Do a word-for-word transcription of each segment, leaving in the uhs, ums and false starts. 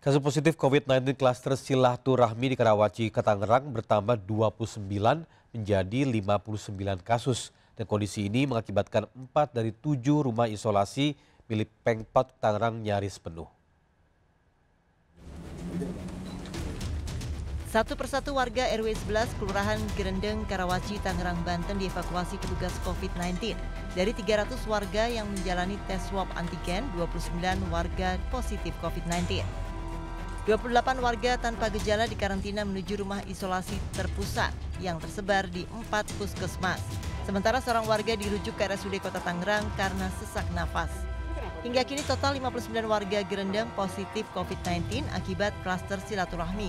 Kasus positif covid sembilan belas klaster silaturahmi di Karawaci, Tangerang bertambah dua puluh sembilan menjadi lima puluh sembilan kasus. Dan kondisi ini mengakibatkan empat dari tujuh rumah isolasi milik Pemkot Tangerang nyaris penuh. Satu persatu warga R W sebelas Kelurahan Gerendeng, Karawaci, Tangerang, Banten dievakuasi petugas covid sembilan belas. Dari tiga ratus warga yang menjalani tes swab antigen, dua puluh sembilan warga positif covid sembilan belas. dua puluh delapan warga tanpa gejala dikarantina menuju rumah isolasi terpusat yang tersebar di empat puskesmas. Sementara seorang warga dirujuk ke R S U D Kota Tangerang karena sesak nafas. Hingga kini total lima puluh sembilan warga Gerendeng positif covid sembilan belas akibat klaster silaturahmi.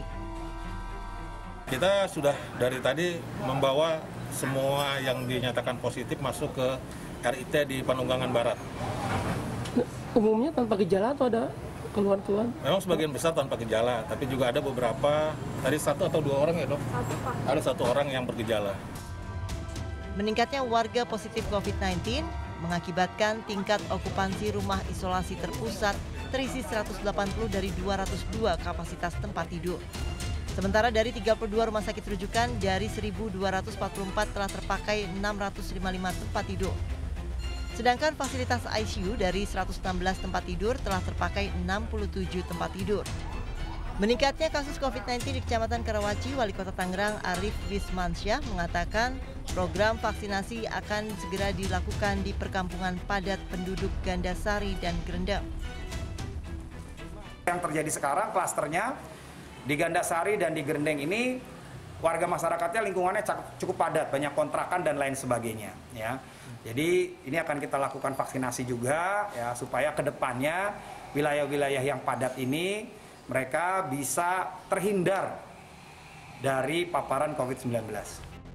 Kita sudah dari tadi membawa semua yang dinyatakan positif masuk ke R I T di Panunggangan Barat. Umumnya tanpa gejala atau ada keluhan-keluhan? Memang sebagian besar tanpa gejala, tapi juga ada beberapa, tadi satu atau dua orang ya dok? Satu Pak. Ada satu orang yang bergejala. Meningkatnya warga positif covid sembilan belas mengakibatkan tingkat okupansi rumah isolasi terpusat terisi seratus delapan puluh dari dua ratus dua kapasitas tempat tidur. Sementara dari tiga puluh dua rumah sakit rujukan dari seribu dua ratus empat puluh empat telah terpakai enam ratus lima puluh lima tempat tidur. Sedangkan fasilitas I C U dari seratus enam belas tempat tidur telah terpakai enam puluh tujuh tempat tidur. Meningkatnya kasus covid sembilan belas di Kecamatan Karawaci, Wali Kota Tangerang Arif Wismansyah mengatakan program vaksinasi akan segera dilakukan di perkampungan padat penduduk Gandasari dan Gerendeng. Yang terjadi sekarang klasternya di Gandasari dan di Gerendeng ini warga masyarakatnya lingkungannya cukup padat, banyak kontrakan dan lain sebagainya. Ya, jadi ini akan kita lakukan vaksinasi juga ya supaya kedepannya wilayah-wilayah yang padat ini mereka bisa terhindar dari paparan covid sembilan belas.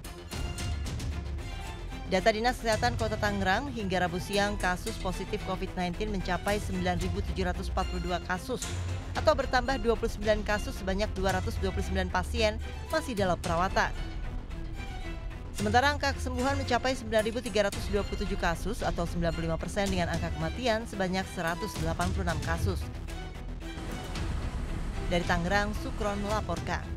Data Dinas Kesehatan Kota Tangerang hingga Rabu siang kasus positif covid sembilan belas mencapai sembilan ribu tujuh ratus empat puluh dua kasus atau bertambah dua puluh sembilan kasus, sebanyak dua ratus dua puluh sembilan pasien masih dalam perawatan. Sementara angka kesembuhan mencapai sembilan ribu tiga ratus dua puluh tujuh kasus atau sembilan puluh lima persen dengan angka kematian sebanyak seratus delapan puluh enam kasus. Dari Tangerang, Sukron melaporkan.